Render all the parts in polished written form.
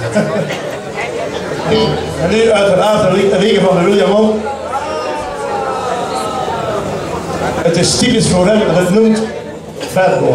En nu uiteraard een liedje van de William ook. Het is typisch voor hem, het noemt Bad Boy.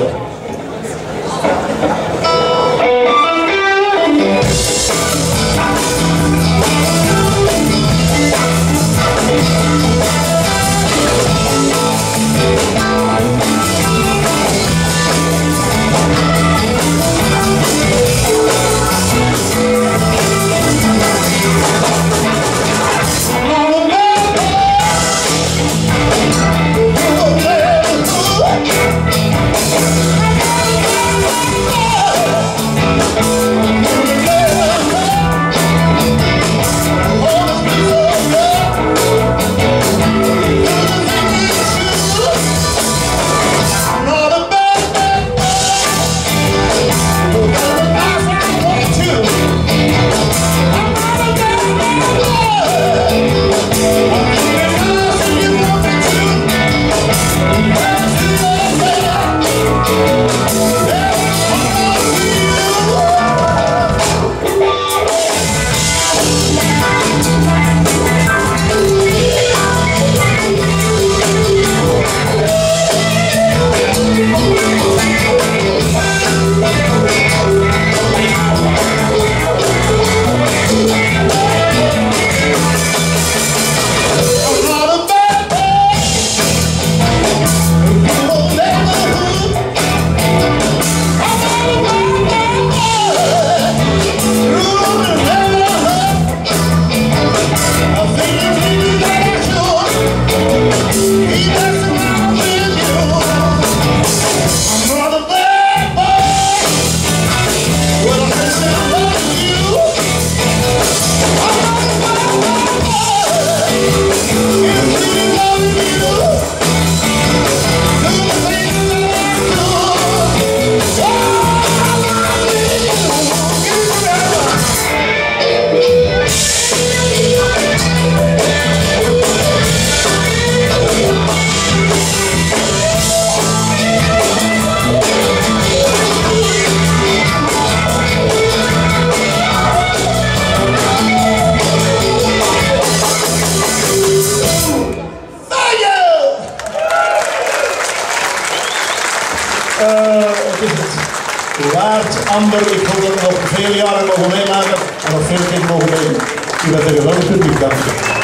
Amber, ik hoop dat we nog vele jaren mogen meemaken en nog veel keer mogen meedoen. U bent een geweldig publiek, dank je.